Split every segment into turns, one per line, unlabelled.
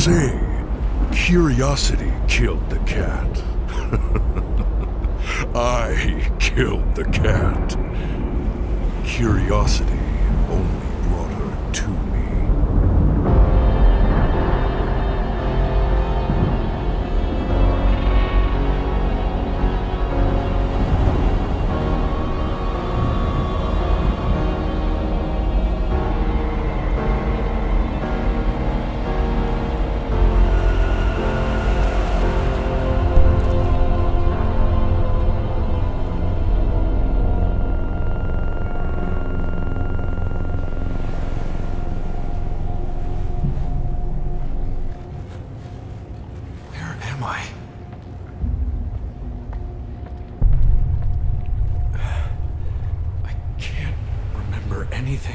say curiosity killed the cat. I killed the cat. Curiosity only brought her to me.
Anything.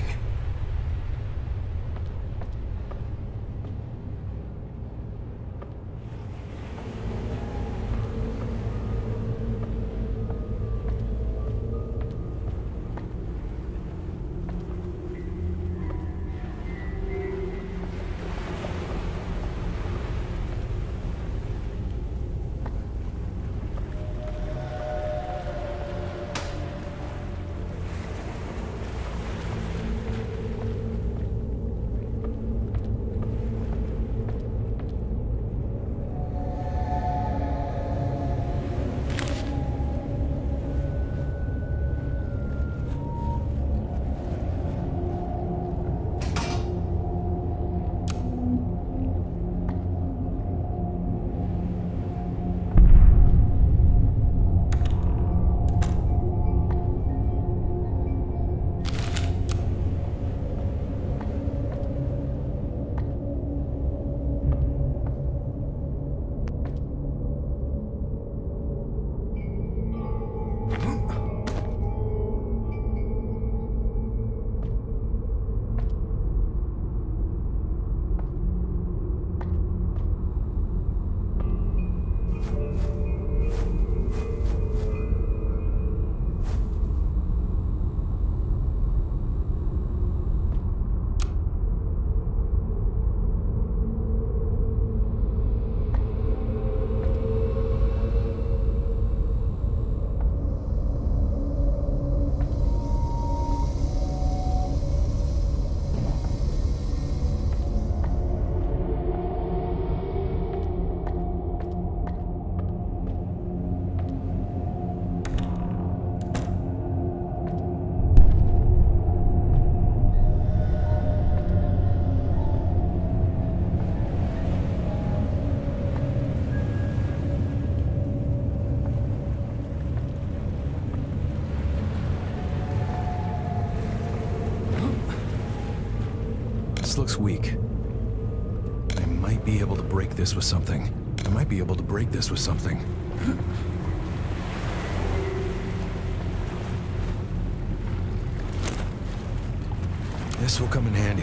This looks weak. I might be able to break this with something. This will come in handy.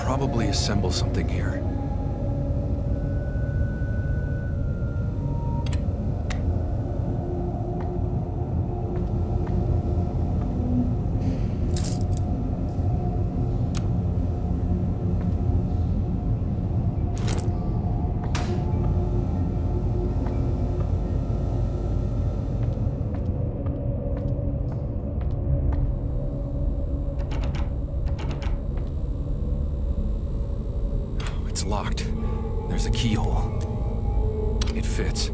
probably assemble something here. It's locked. There's a keyhole. It fits.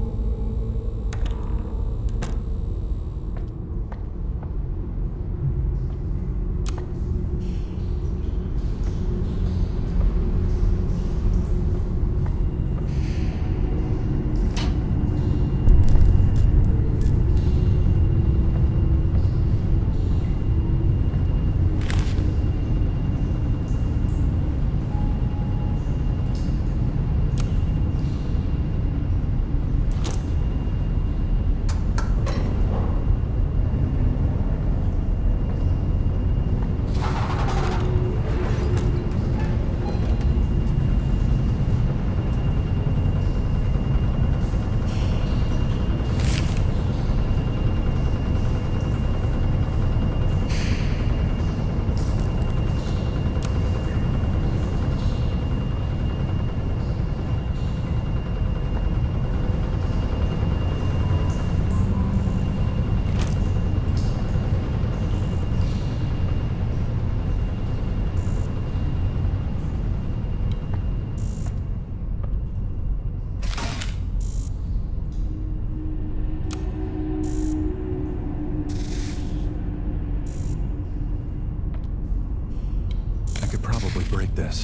Break this.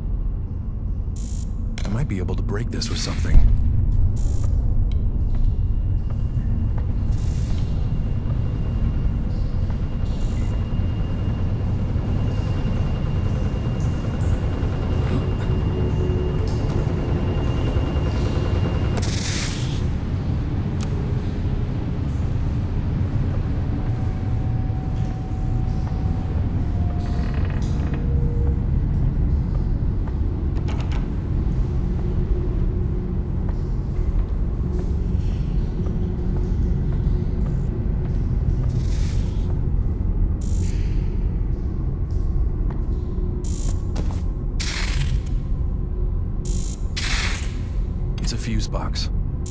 I might be able to break this with something. It's a fuse box.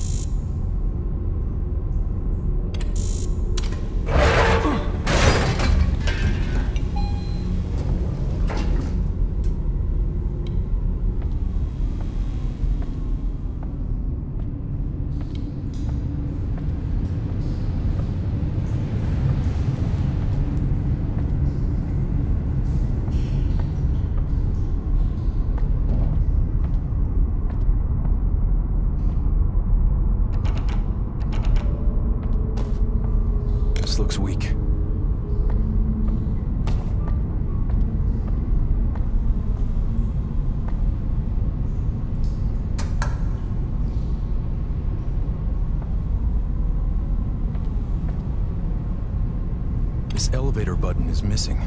This looks weak. This elevator button is missing.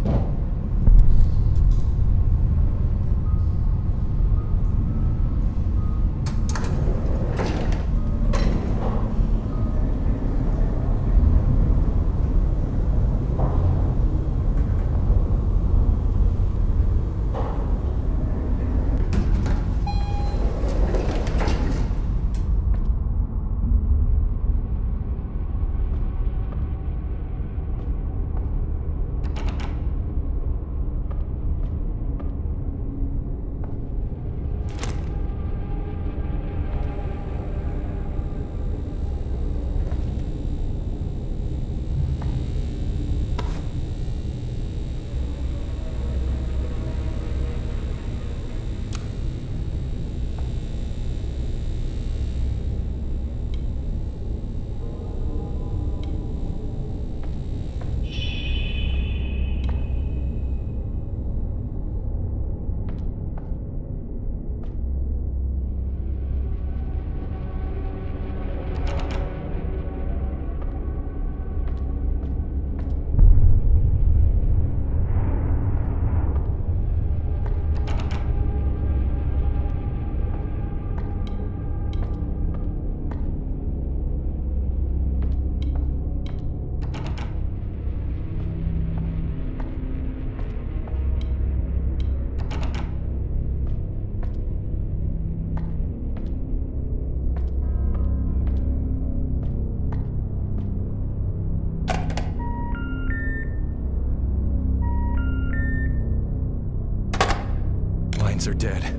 lines are dead.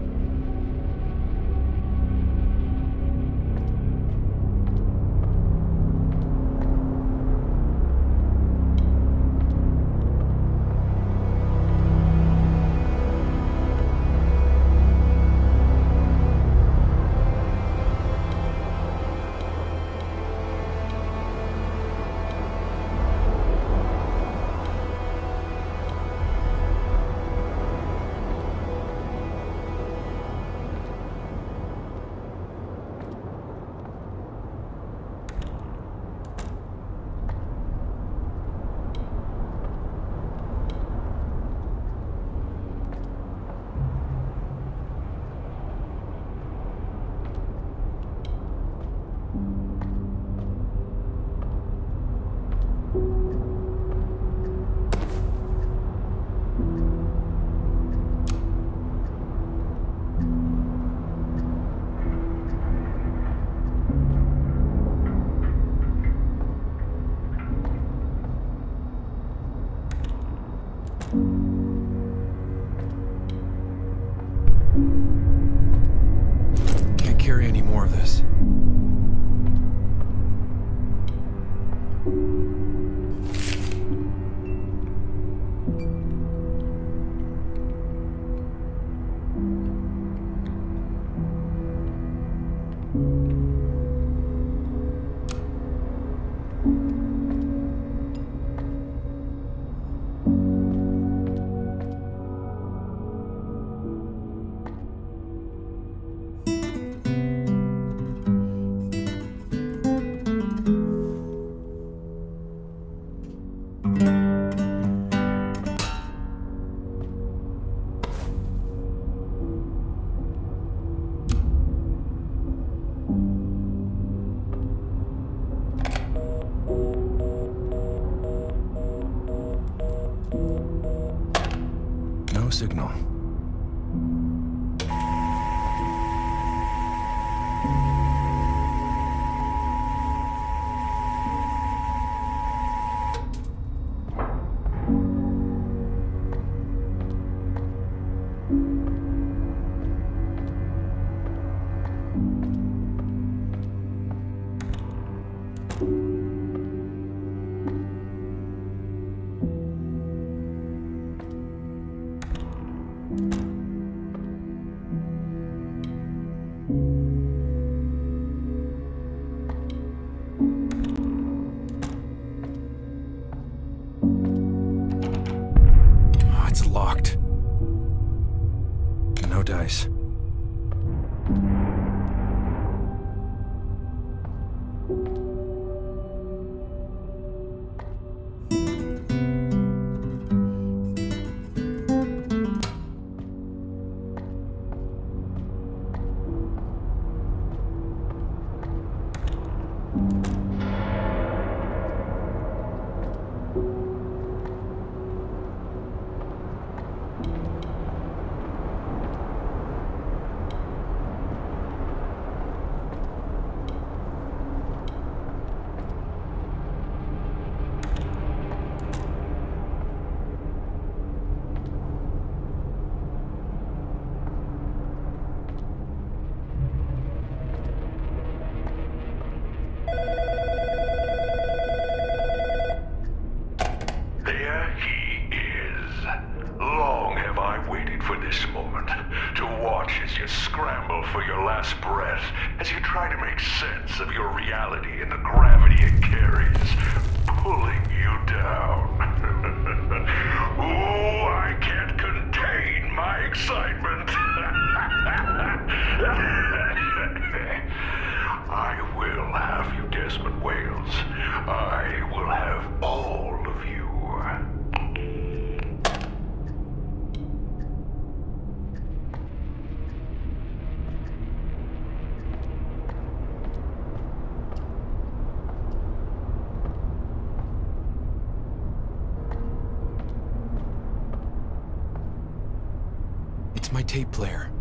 Can't carry any more of this. No signal. It's locked. No dice.
For your last breath, as you try to make sense of your reality and the gravity it carries, pulling you down. Oh, I can't contain my excitement. I will have you, Desmond Wales. I will have all of you.
It's my tape player.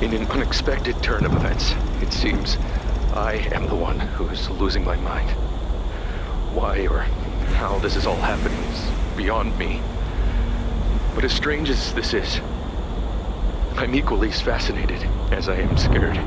In an unexpected turn of events, it seems I am the one who is losing my mind. Why or how this is all happening is beyond me. But as strange as this is, I'm equally as fascinated as I am scared.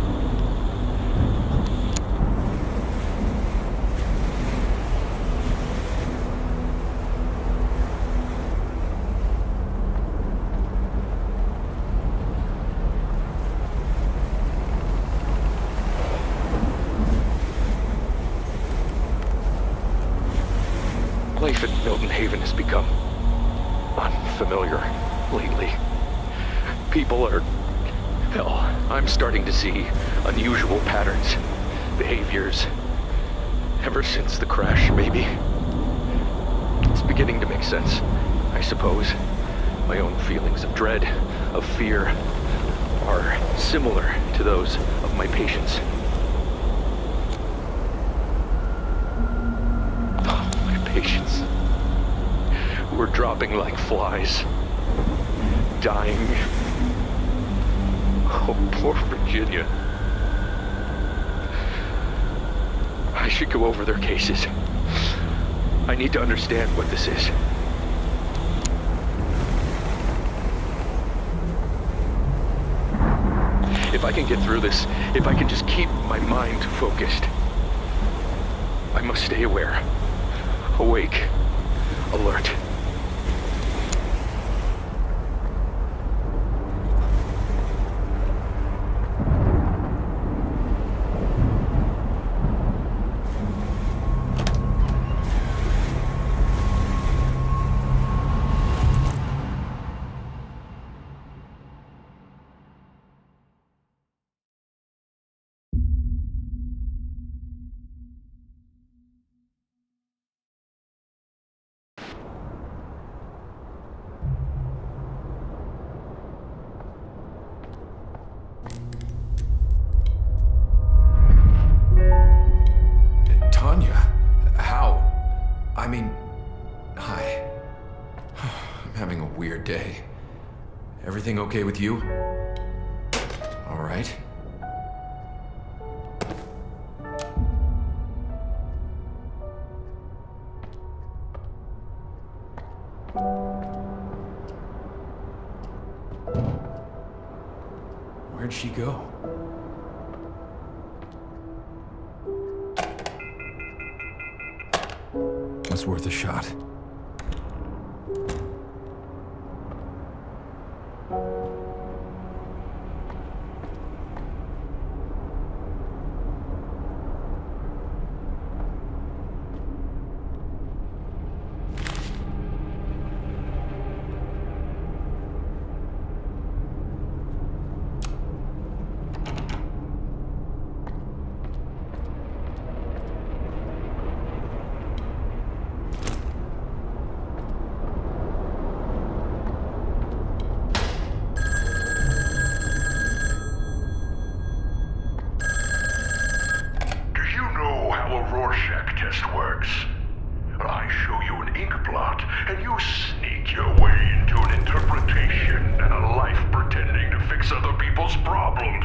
Life at Milton Haven has become unfamiliar lately. People are... hell, I'm starting to see unusual patterns, behaviors. Ever since the crash, maybe. It's beginning to make sense, I suppose. My own feelings of dread, of fear, are similar to those of my patients. Patients who are dropping like flies, dying. Oh, poor Virginia. I should go over their cases. I need to understand what this is. If I can get through this, if I can just keep my mind focused, I must stay aware. Awake, alert.
Hi. I'm having a weird day. Everything okay with you? All right. Where'd she go? Was worth a shot.
I show you an ink blot, and you sneak your way into an interpretation and a life pretending to fix other people's problems.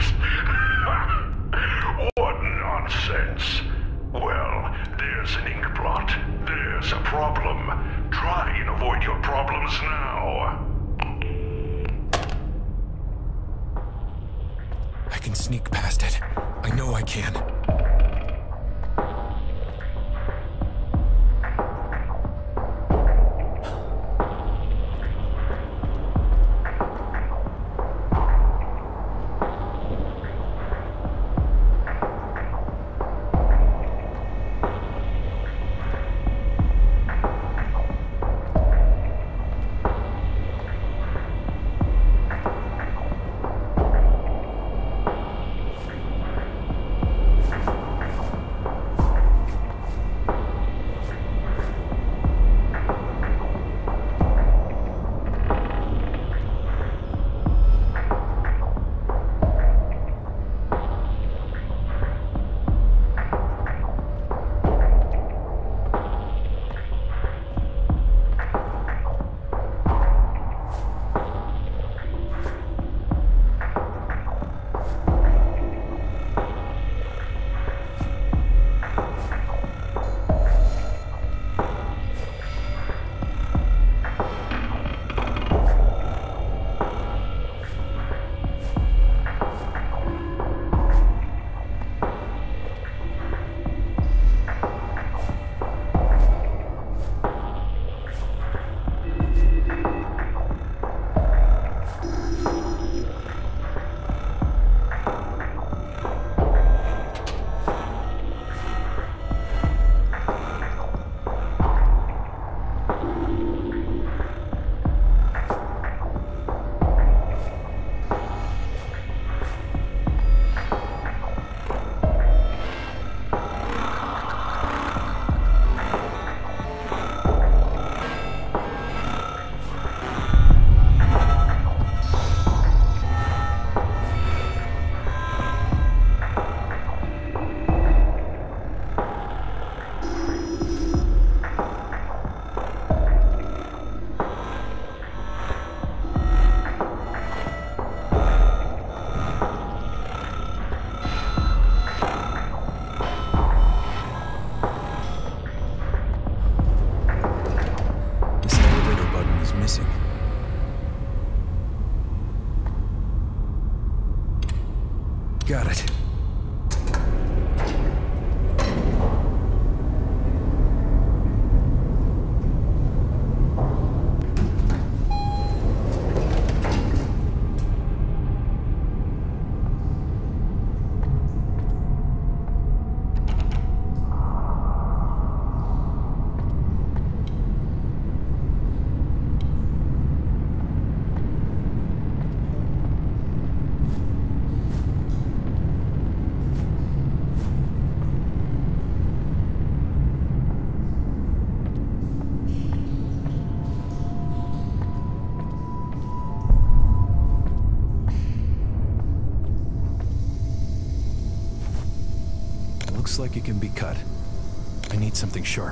What nonsense. Well, there's an ink blot. There's a problem. Try and avoid your problems now.
I can sneak past it. I know I can.
Looks like it can be cut. I need something sharp.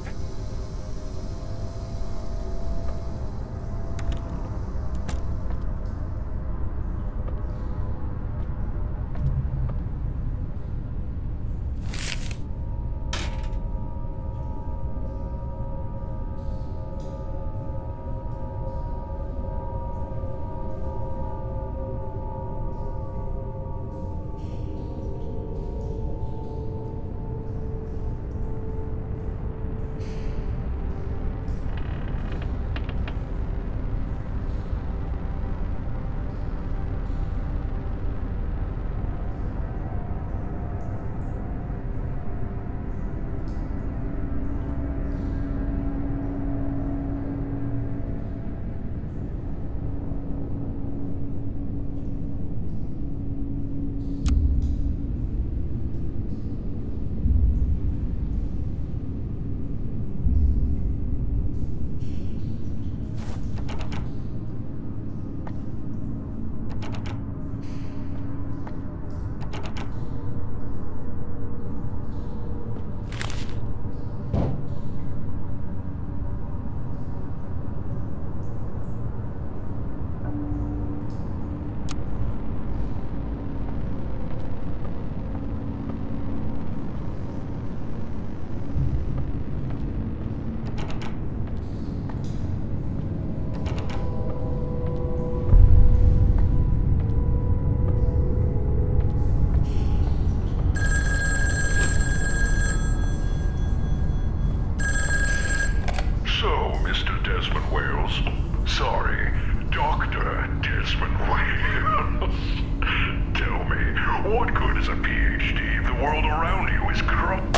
Sorry, Dr. Desmond Wales. Tell me, what good is a PhD if the world around you is corrupt?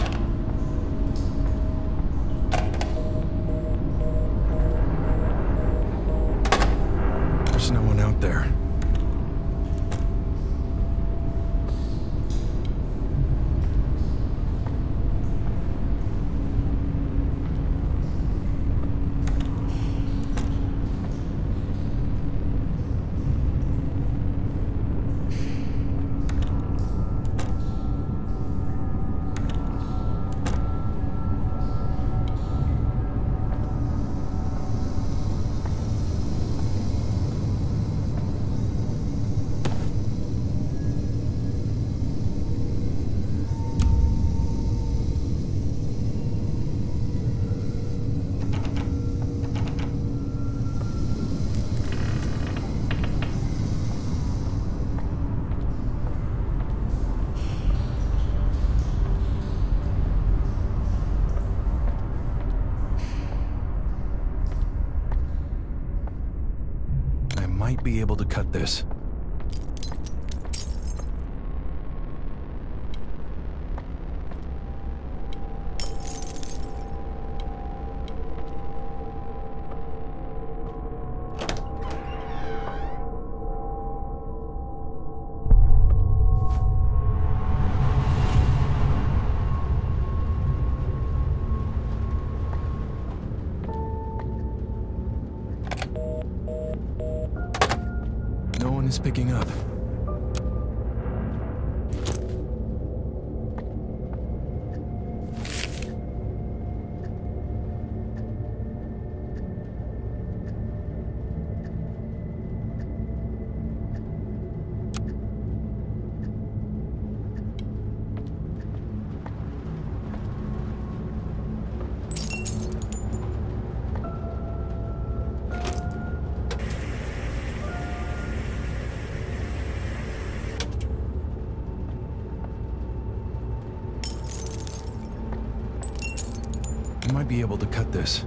There's no one out there. Might be able to cut this. No one is picking up. I might be able to cut this.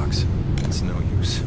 box. It's no use.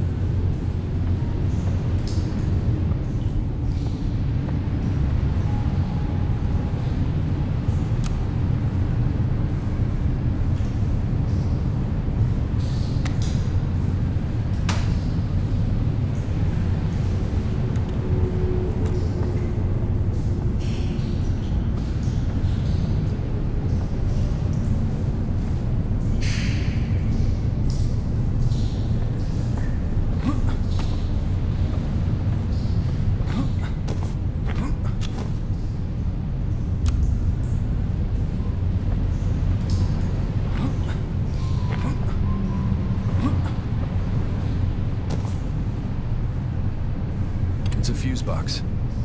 It's a fuse box.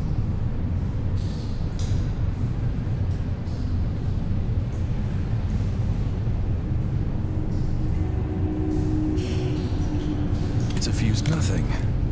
It's a fuse nothing.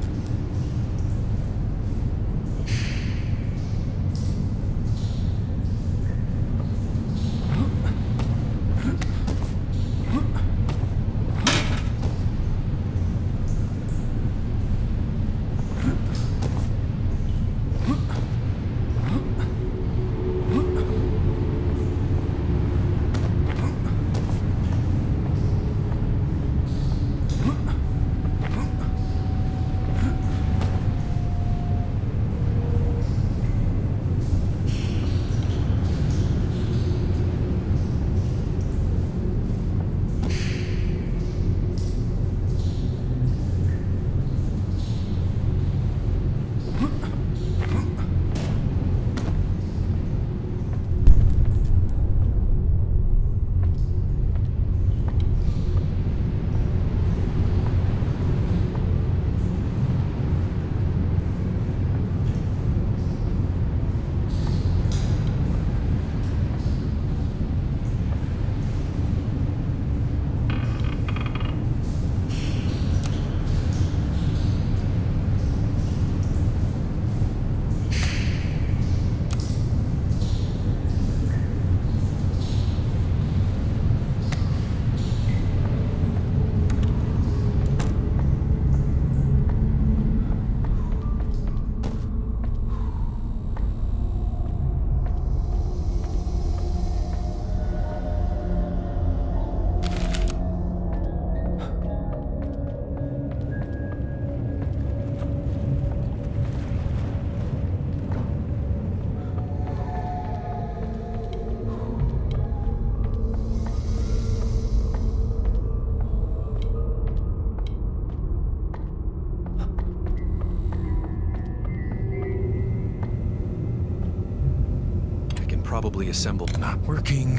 Probably assembled. Not working.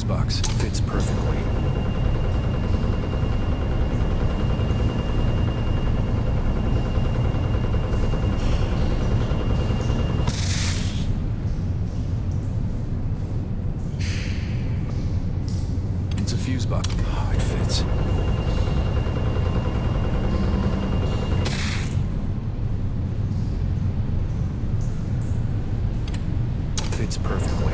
box fits perfectly. It's a fuse box. Oh, it fits. Fits perfectly.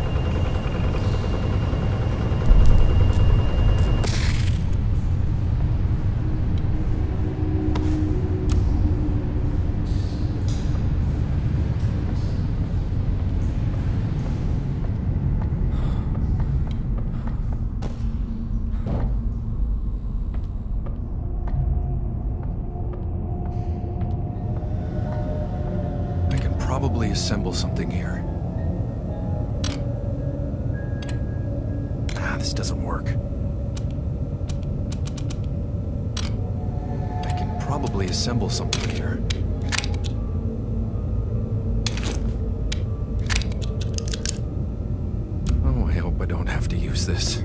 I can probably assemble something here. This doesn't work. I can probably assemble something here. Oh, I hope I don't have to use this.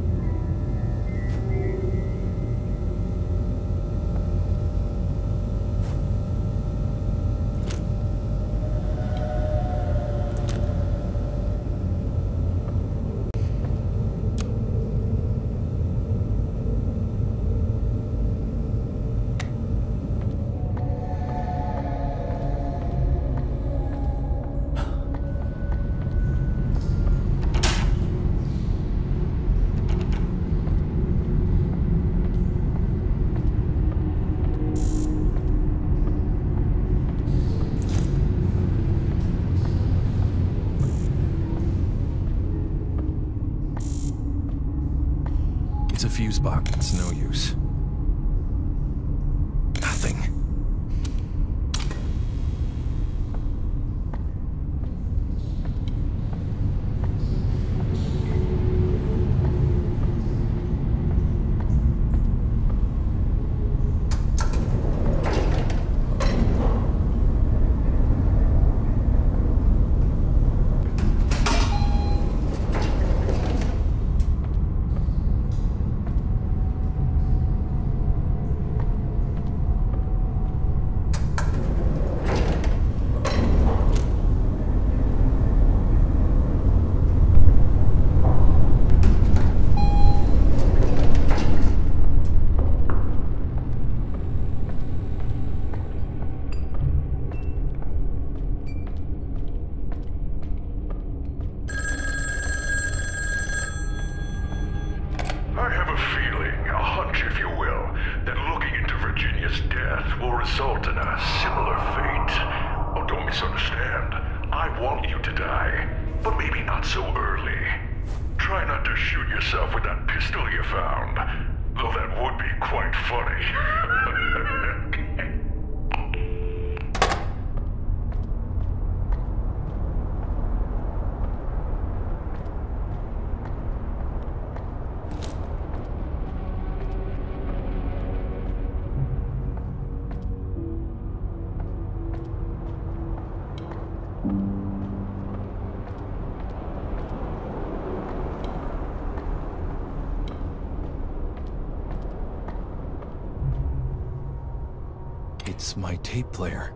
It's a fuse box. It's no use. Nothing.
I have a feeling, a hunch if you will, that looking into Virginia's death will result in a similar fate. Oh, don't misunderstand. I want you to die, but maybe not so early. Try not to shoot yourself with that pistol you found, though that would be quite funny.
It's my tape player.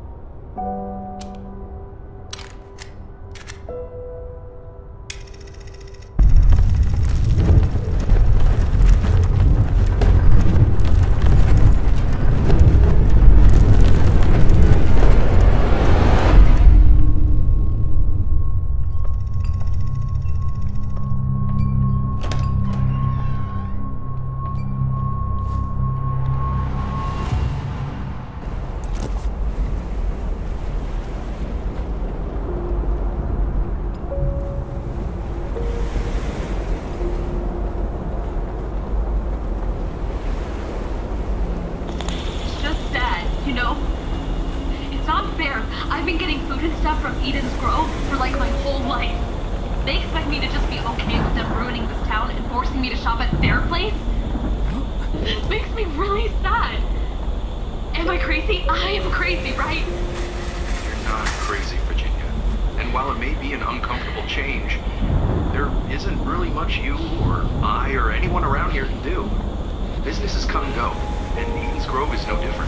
I've been getting food and stuff from Eden's Grove for like my whole life. They expect me to just be okay with them ruining this town and forcing me to shop at their place? Makes me really sad. Am I crazy? I am crazy, right?
You're not crazy, Virginia. And while it may be an uncomfortable change, there isn't really much you or I or anyone around here can do. Businesses come and go, and Eden's Grove is no different.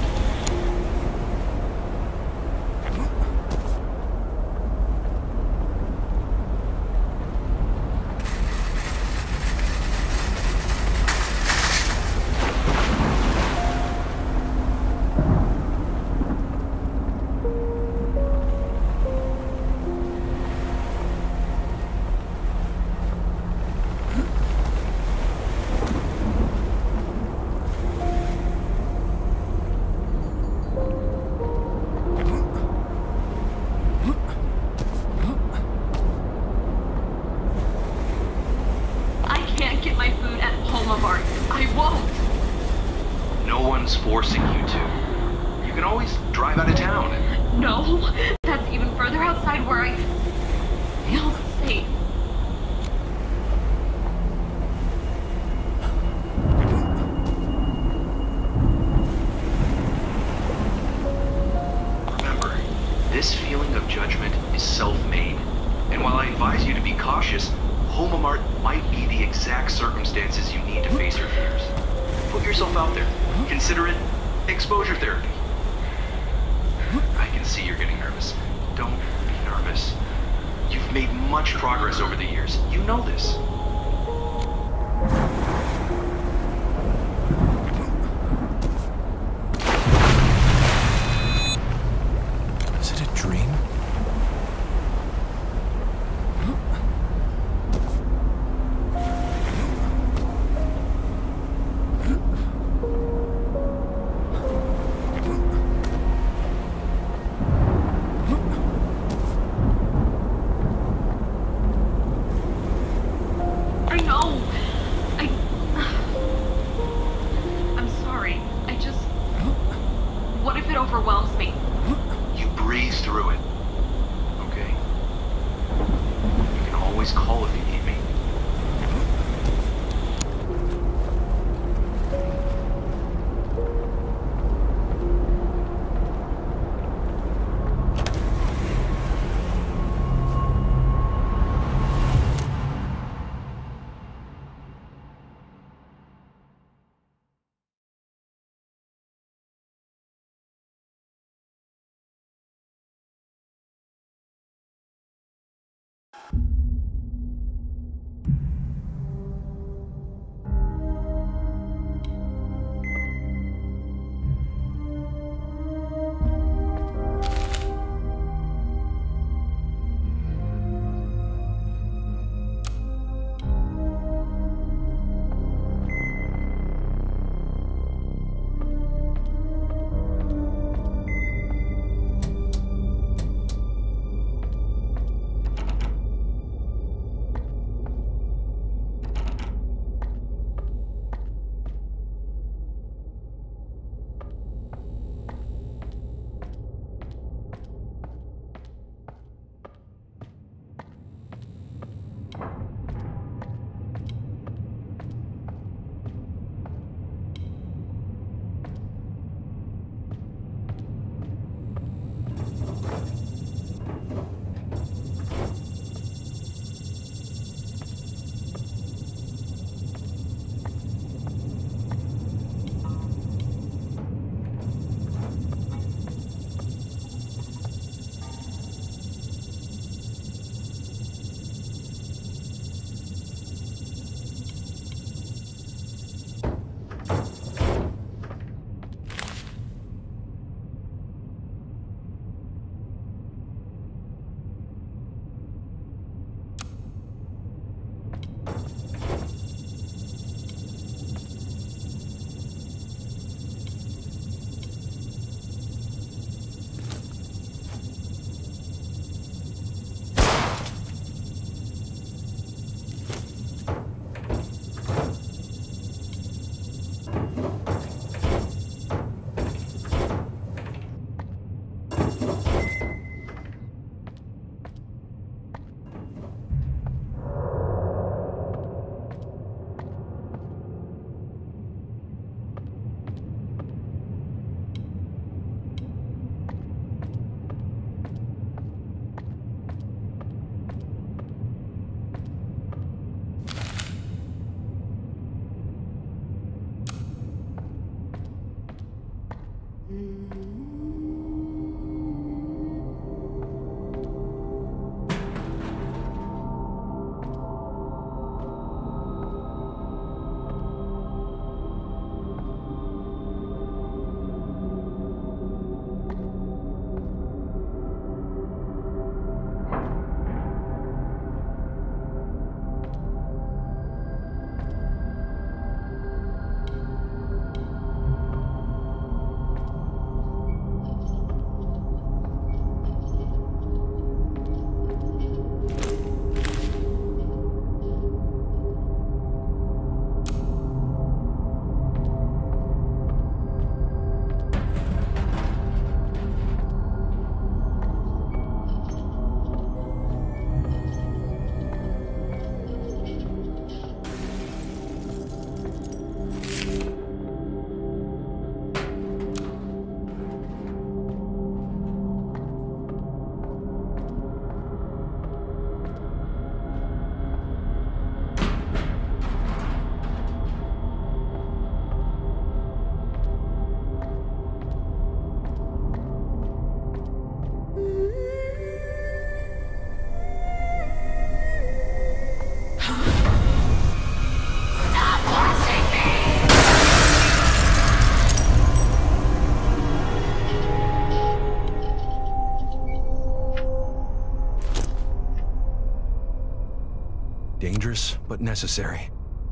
Forcing you to. You can always drive out of town.
No, that's even further outside where I feel safe.
Remember, this feeling of judgment is self-made. And while I advise you to be cautious, Home Mart might be the exact circumstances you need to face your fears. Put yourself out there. Consider it exposure therapy. I can see you're getting nervous. Don't be nervous. You've made much progress over the years. You know this.
Is it a dream?
Overwhelms me.
You breeze through it, okay? You can always call if you need me.
Dangerous, but necessary.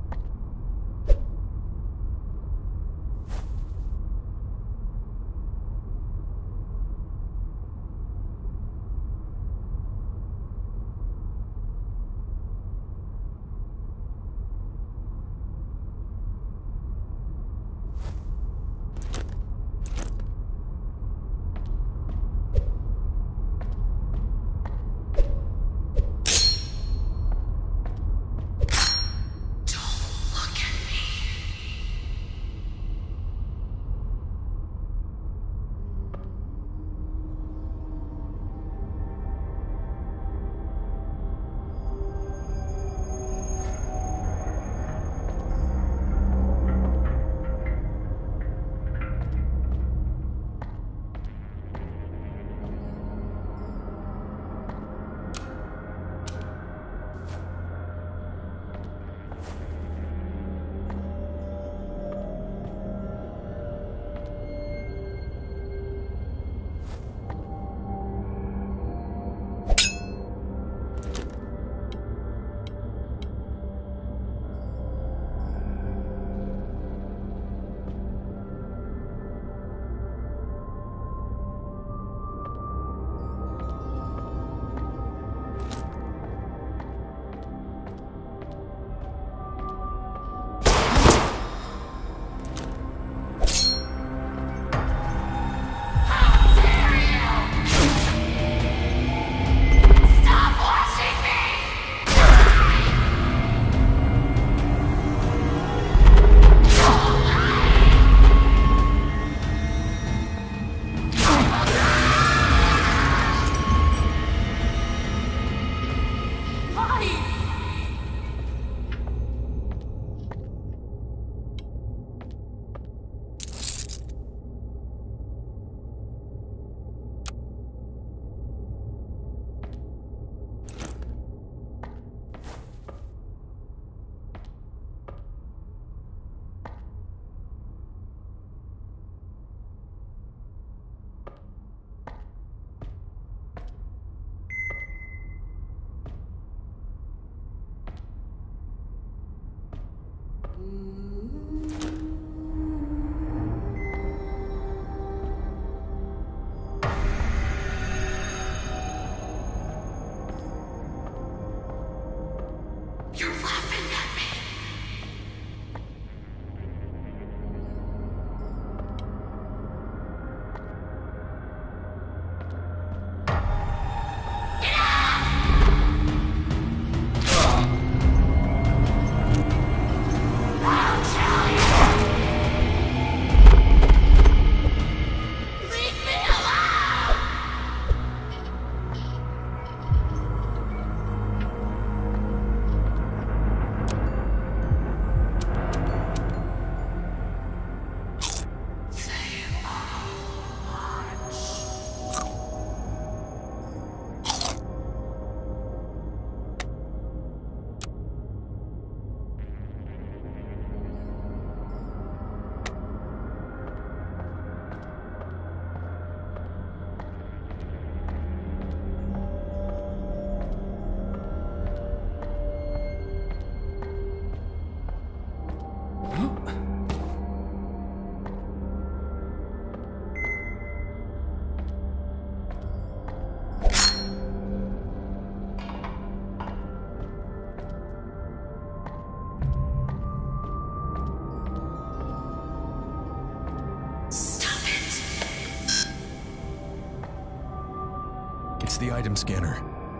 It's the item scanner.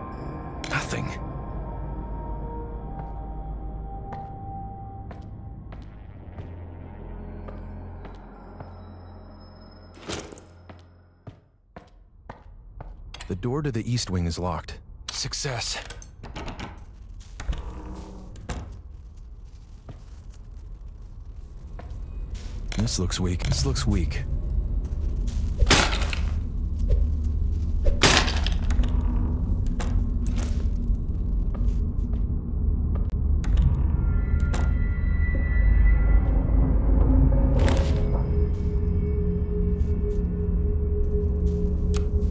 Nothing. The door to the east wing is locked. Success. This looks weak. This looks weak.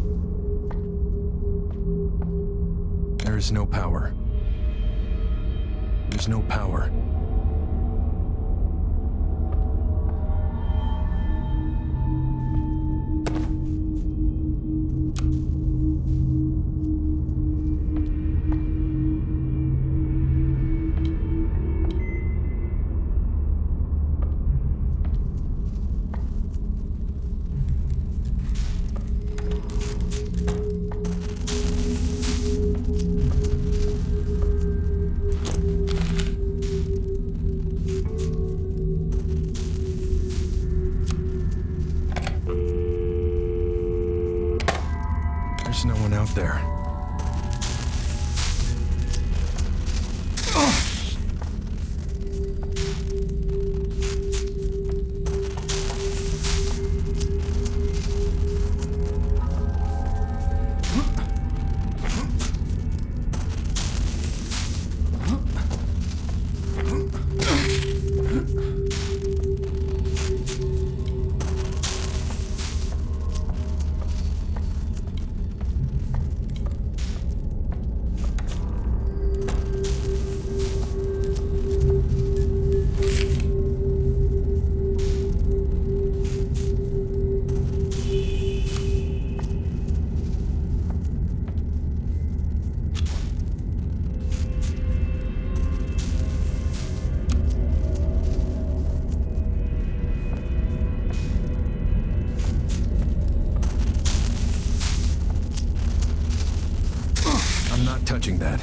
There is no power. There's no power. There's no one out there. I'm not touching that.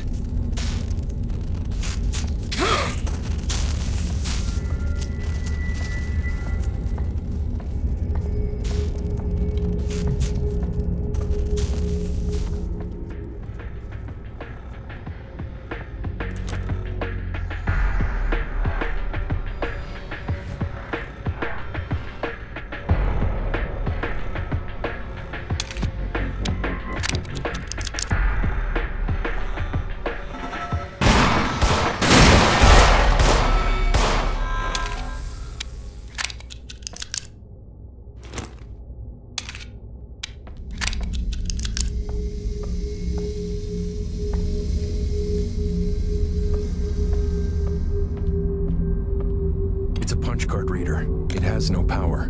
It's a punch card reader. It has no power.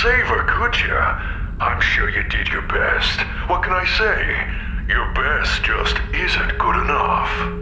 save her, could you? I'm sure you did your best. What can I say? Your best just isn't good enough.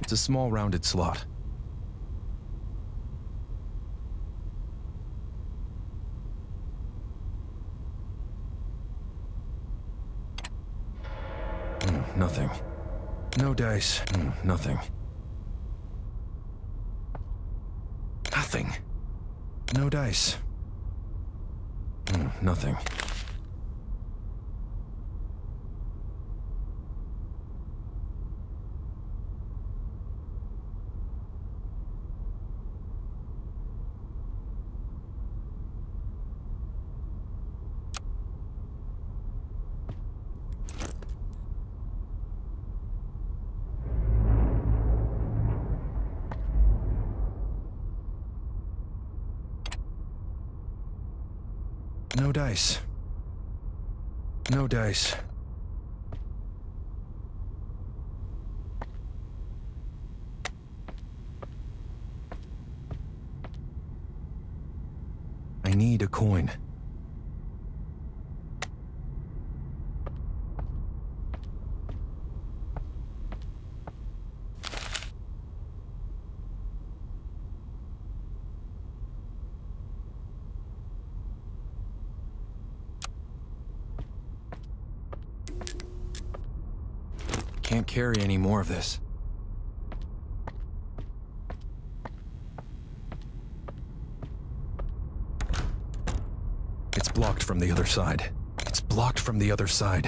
It's a small rounded slot. Nothing. No dice. Nothing. Nothing. No dice. Nothing. No dice. No dice. I need a coin. Can't carry any more of this. It's blocked from the other side. It's blocked from the other side.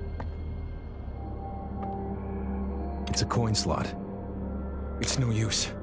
It's a coin slot. It's no use.